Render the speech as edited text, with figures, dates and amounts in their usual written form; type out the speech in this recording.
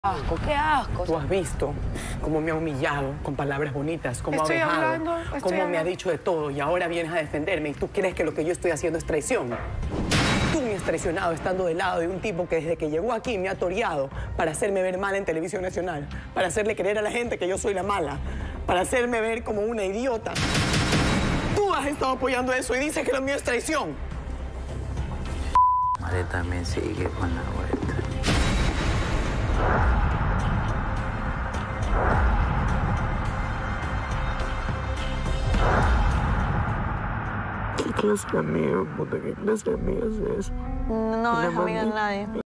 Asco, qué asco. Tú has visto cómo me ha humillado con palabras bonitas, cómo ha vejado, cómo me ha dicho de todo y ahora vienes a defenderme y tú crees que lo que yo estoy haciendo es traición. Tú me has traicionado estando del lado de un tipo que desde que llegó aquí me ha toreado para hacerme ver mal en televisión nacional, para hacerle creer a la gente que yo soy la mala, para hacerme ver como una idiota. Tú has estado apoyando eso y dices que lo mío es traición. Mareta me sigue con la vuelta. ¿Qué clase de amigo, puta? ¿Qué clase de amigo es eso? No es amiga de nadie.